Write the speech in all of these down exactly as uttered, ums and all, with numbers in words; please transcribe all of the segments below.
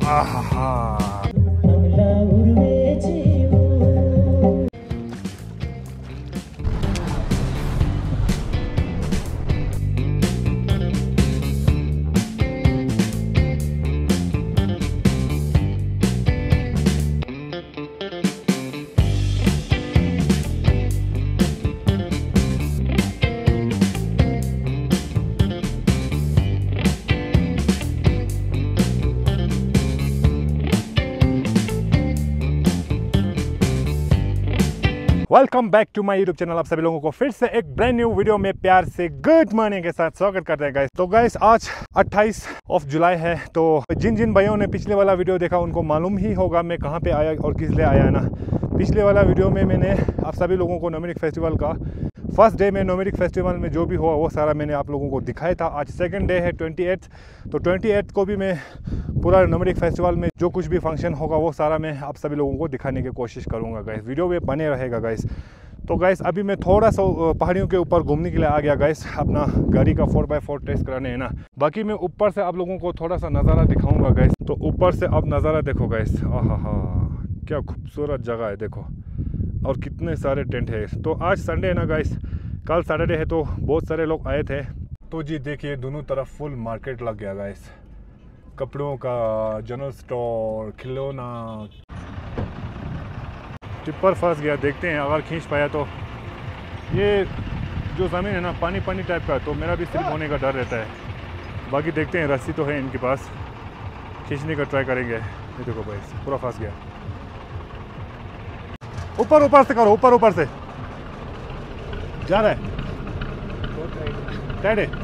आहा welcome back to my YouTube channel. आप सभी लोगों को फिर से एक ब्रांड न्यू वीडियो में प्यार से गुड मॉर्निंग के साथ स्वागत करते हैं गाइस। तो गाइस आज अट्ठाईस ऑफ जुलाई है, तो जिन जिन भाइयों ने पिछले वाला वीडियो देखा उनको मालूम ही होगा मैं कहां पे आया और किस लिए आया है ना। पिछले वाला वीडियो में मैंने आप सभी लोगों को नोमेडिक फेस्टिवल का फर्स्ट डे में नोमेडिक फेस्टिवल में जो भी हुआ वो सारा मैंने आप लोगों को दिखाया था। आज सेकंड डे है ट्वेंटी एट्थ, तो ट्वेंटी एट्थ को भी मैं पूरा नोमेडिक फेस्टिवल में जो कुछ भी फंक्शन होगा वो सारा मैं आप सभी लोगों को दिखाने की कोशिश करूंगा गाइस। वीडियो में बने रहेगा गाइस। तो गाइस अभी मैं थोड़ा सा पहाड़ियों के ऊपर घूमने के लिए आ गया गाइस, अपना गाड़ी का फोर बाई फोर टेस्ट कराने है ना। बाकी मैं ऊपर से आप लोगों को थोड़ा सा नज़ारा दिखाऊंगा गाइस। तो ऊपर से आप नज़ारा देखो गाइस, आहा हा क्या खूबसूरत जगह है देखो, और कितने सारे टेंट है। तो आज संडे है ना गाइस, कल सैटरडे है तो बहुत सारे लोग आए थे। तो जी देखिए दोनों तरफ फुल मार्केट लग गया गाइस, कपड़ों का, जनरल स्टोर, खिलौना। टिप्पर फंस गया, देखते हैं अगर खींच पाया तो। ये जो ज़मीन है ना पानी पानी टाइप का, तो मेरा भी स्लिप होने का डर रहता है। बाकी देखते हैं, रस्सी तो है इनके पास, खींचने का ट्राई करेंगे। ये देखो भाई पूरा फंस गया। ऊपर ऊपर से करो, ऊपर ऊपर से जा रहा है, टाइट है।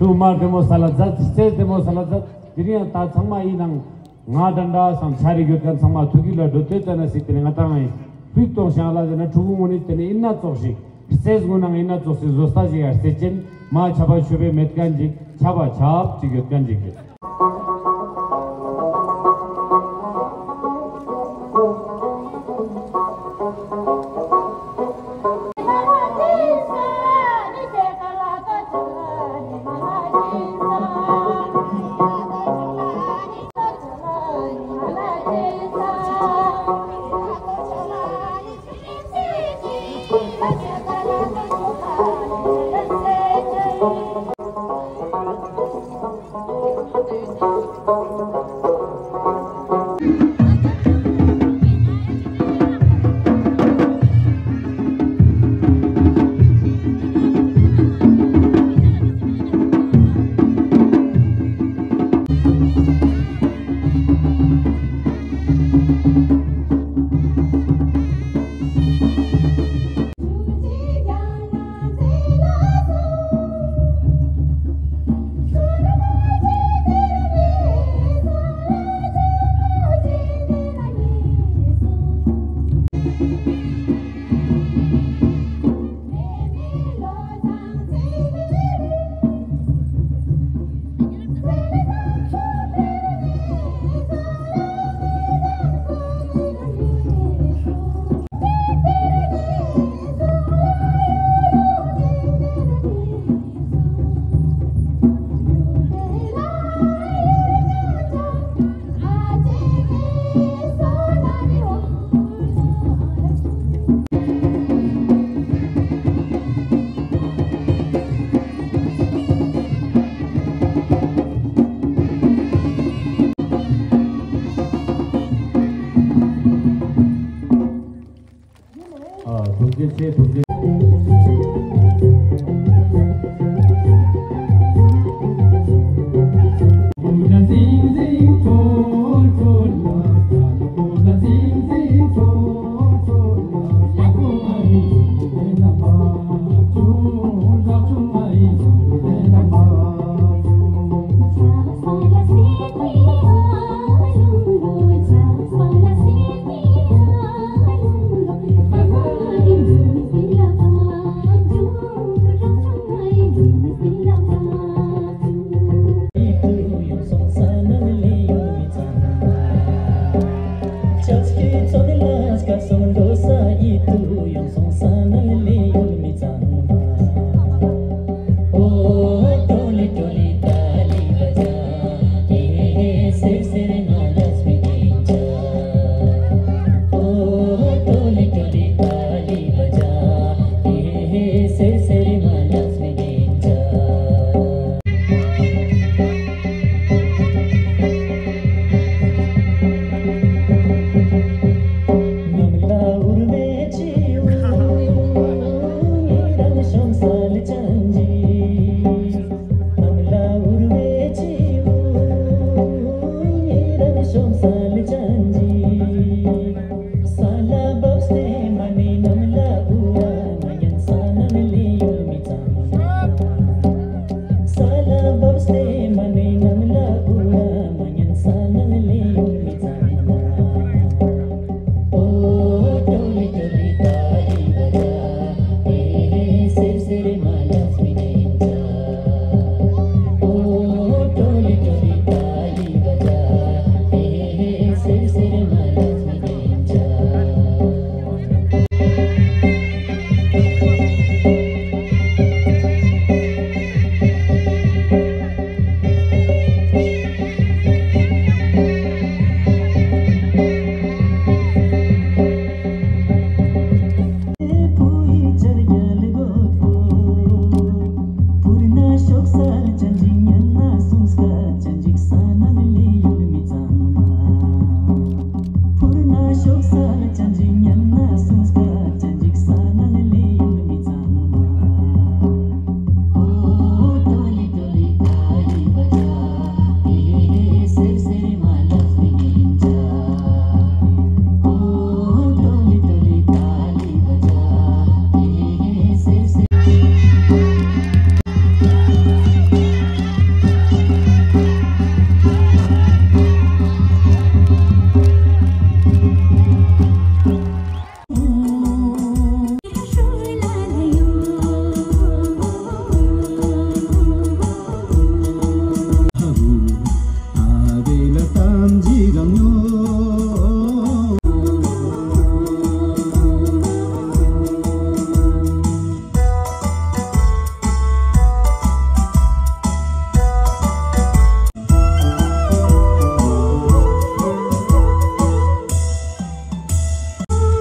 Zuma demo salazat, state demo salazat, diriya ta sama inang ngadanda sam sari gyotkan sama thugila dote tana sikne ngatangai. Victor Shala na thugu moni tene inna toshi. State gunang inna toshi zosta ji artechen ma chaba shube metkan ji chaba chap ji gyotkan ji.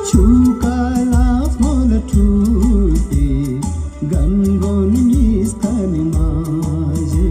छुकाला फल ठुटे गङ्गन निस्कन माझे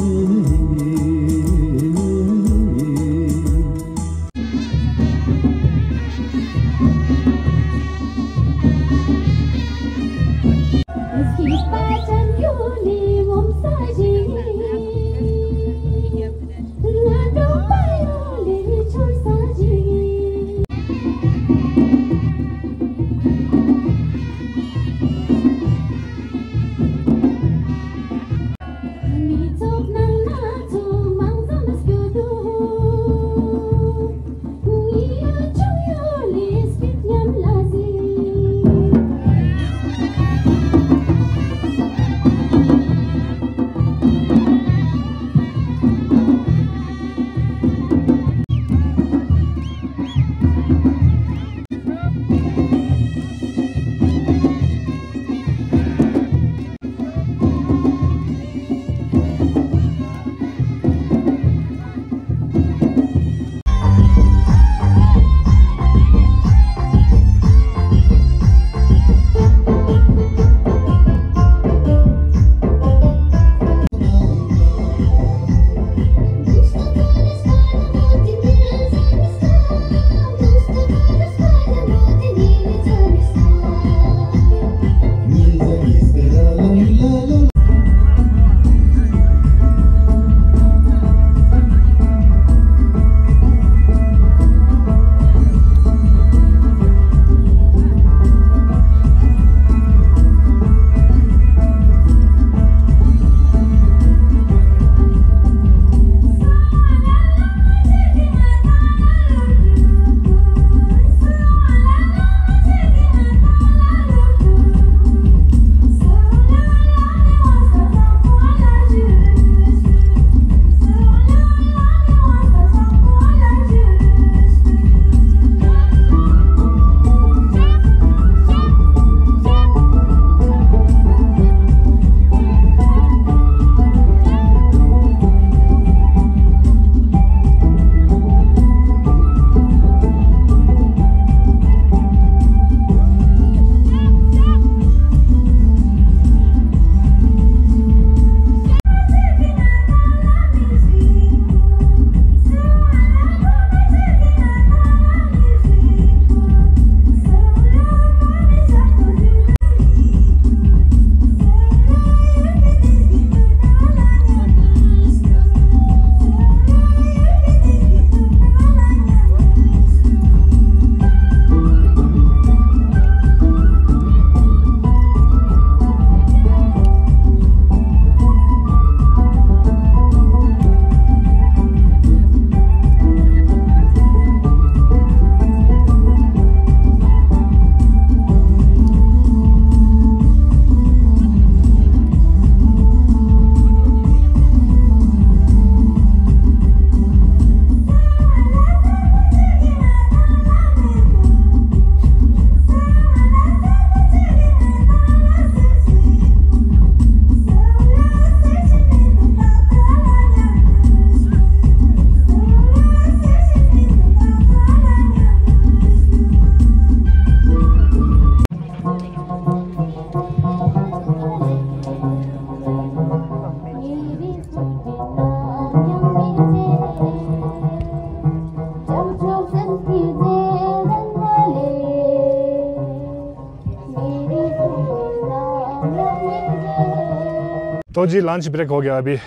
तो जी lunch break हो गया, अभी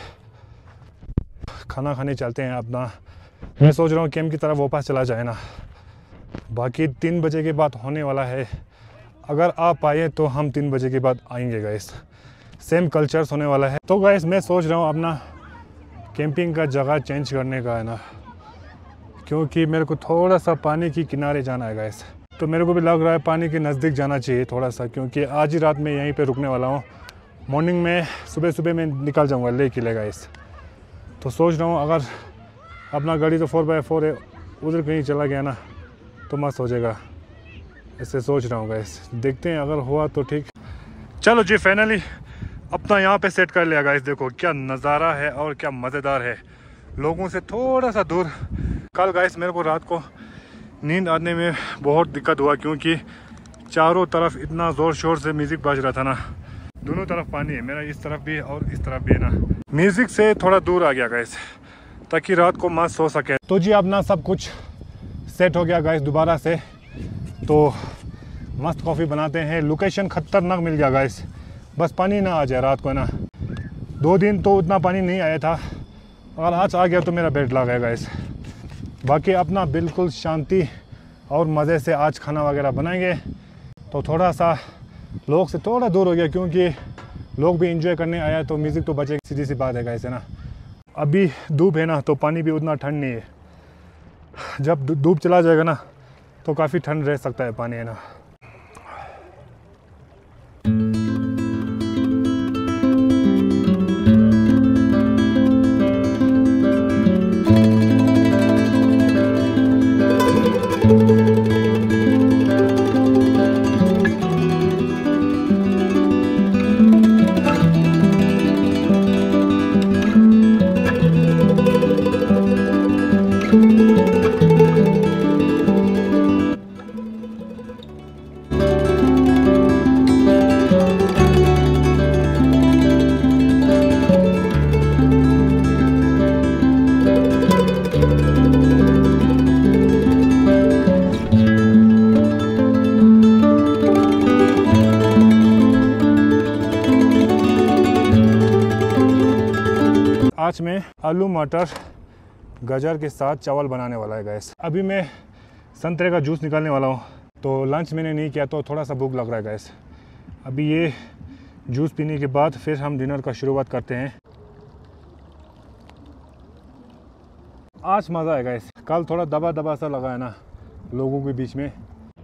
खाना खाने चलते हैं अपना। मैं सोच रहा हूँ कैंप की तरफ वापस चला जाए ना, बाकी तीन बजे के बाद होने वाला है। अगर आप आए तो हम तीन बजे के बाद आएंगे गाइस, सेम कल्चर्स होने वाला है। तो गाइस मैं सोच रहा हूँ अपना कैंपिंग का जगह चेंज करने का है ना, क्योंकि मेरे को थोड़ा सा पानी की किनारे जाना है गाइस। तो मेरे को भी लग रहा है पानी के नज़दीक जाना चाहिए थोड़ा सा, क्योंकि आज ही रात में यहीं पे रुकने वाला हूँ। मॉर्निंग में सुबह सुबह मैं निकल जाऊँगा ले किले गाइस। तो सोच रहा हूँ अगर अपना गाड़ी तो फोर बाई फोर है, उधर कहीं चला गया ना तो मस्त हो जाएगा, ऐसे सोच रहा हूँ गाइस। देखते हैं अगर हुआ तो ठीक। चलो जी फाइनली अपना यहाँ पे सेट कर लिया गाइस। देखो क्या नज़ारा है और क्या मज़ेदार है, लोगों से थोड़ा सा दूर। कल गाइस मेरे को रात को नींद आने में बहुत दिक्कत हुआ क्योंकि चारों तरफ इतना ज़ोर शोर से म्यूज़िक बज रहा था ना। दोनों तरफ पानी है, मेरा इस तरफ भी है और इस तरफ भी है ना। म्यूज़िक से थोड़ा दूर आ गया गाइस ताकि रात को मस्त सो सके। तो जी अपना सब कुछ सेट हो गया गाइस दोबारा से, तो मस्त कॉफ़ी बनाते हैं। लोकेशन खतरनाक मिल गया गाइस, बस पानी ना आ जाए रात को ना। दो दिन तो उतना पानी नहीं आया था, अगर आज आ गया तो मेरा बेड लगा गाइस। बाकी अपना बिल्कुल शांति और मज़े से आज खाना वगैरह बनाएंगे। तो थोड़ा सा लोग से थोड़ा दूर हो गया क्योंकि लोग भी एंजॉय करने आया तो म्यूज़िक तो बचेगी, सीधी सी बात है गाइस है ना। अभी धूप है ना तो पानी भी उतना ठंड नहीं है, जब धूप चला जाएगा ना तो काफ़ी ठंड रह सकता है पानी है ना। आज मैं आलू मटर गाजर के साथ चावल बनाने वाला है गैस। अभी मैं संतरे का जूस निकालने वाला हूँ, तो लंच मैंने नहीं किया तो थोड़ा सा भूख लग रहा है गैस। अभी ये जूस पीने के बाद फिर हम डिनर का शुरुआत करते हैं। आज मज़ा है गैस, कल थोड़ा दबा दबा सा लगा है ना लोगों के बीच में।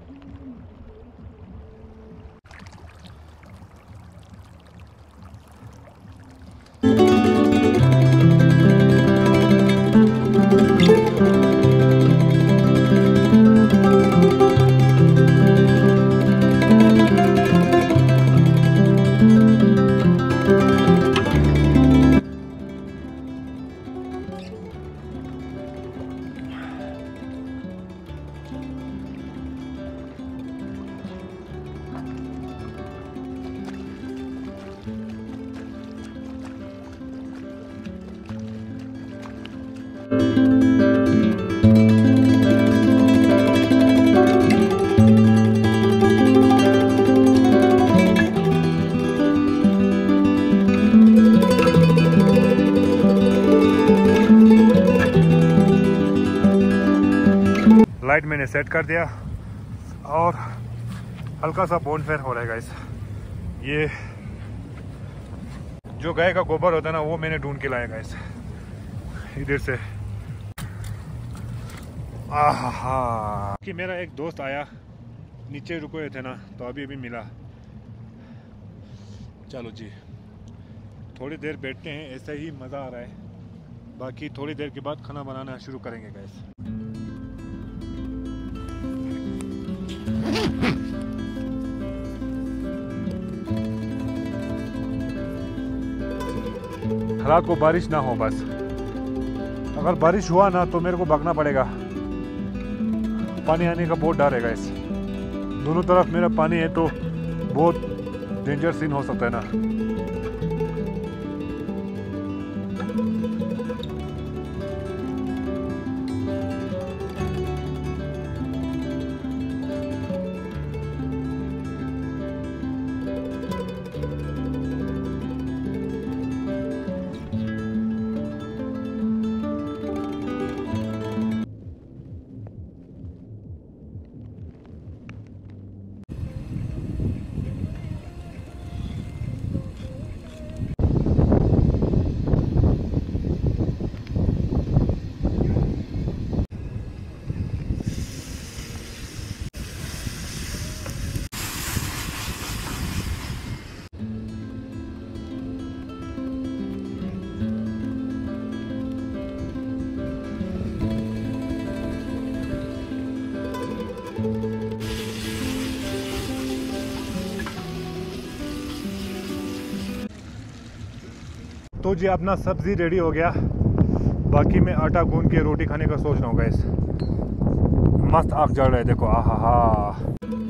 लाइट मैंने सेट कर दिया और हल्का सा बोनफायर हो रहा है गाइस। ये जो गाय का गोबर होता है ना वो मैंने ढूंढ के लाया गाइस इधर से। आहा कि मेरा एक दोस्त आया, नीचे रुके थे ना तो अभी अभी मिला। चलो जी थोड़ी देर बैठते हैं, ऐसा ही मज़ा आ रहा है। बाकी थोड़ी देर के बाद खाना बनाना शुरू करेंगे गाइस। रात को बारिश ना हो बस, अगर बारिश हुआ ना तो मेरे को भागना पड़ेगा, पानी आने का बहुत डर है गाइस। दोनों तरफ मेरा पानी है तो बहुत डेंजर सीन हो सकता है ना। तो जी अपना सब्ज़ी रेडी हो गया, बाकी मैं आटा गूंद के रोटी खाने का सोच रहा हूँ गाइस। मस्त आग जल रहा है, देखो। आहा हा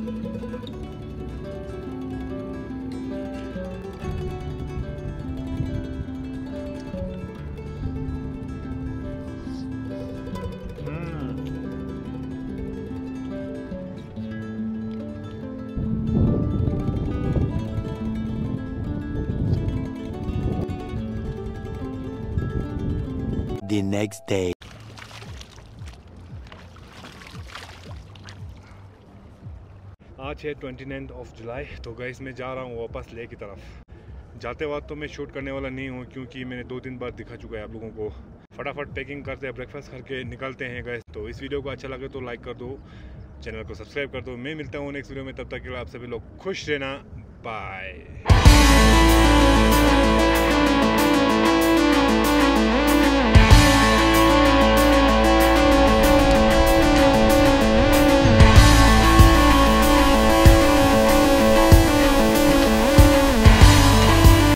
The next day. आज है ट्वेंटी नाइन्थ ऑफ जुलाई। तो गाइस मैं जा रहा हूँ वापस लेह की तरफ। जाते वक्त तो मैं शूट करने वाला नहीं हूँ क्योंकि मैंने दो दिन बाद दिखा चुका है आप लोगों को। फटाफट पैकिंग करते हैं, ब्रेकफास्ट करके निकलते हैं गाइस। तो इस वीडियो को अच्छा लगे तो लाइक कर दो, चैनल को सब्सक्राइब कर दो। मैं मिलता हूँ नेक्स्ट वीडियो में, तब तक के लिए आप सभी लोग खुश रहना। बाय।